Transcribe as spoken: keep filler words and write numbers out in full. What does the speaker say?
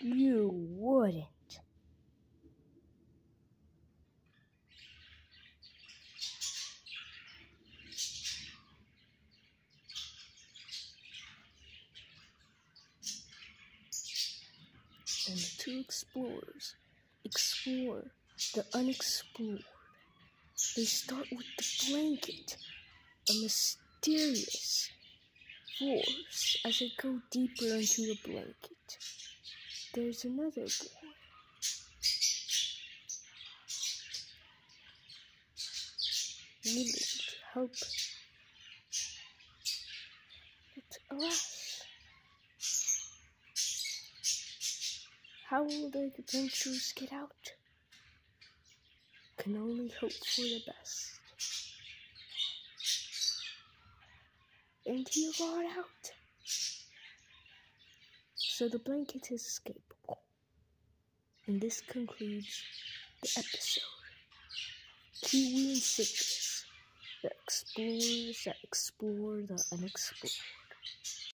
You wouldn't. And the two explorers explore the unexplored. They start with the blanket, a mysterious force. As they go deeper into the blanket, there's another boy. Willing to help. But alas, how will the adventurers get out? Can only hope for the best. And he got out. So the blanket is escapable. And this concludes the episode. Kiwi and Citrus, the explorers that explore the unexplored.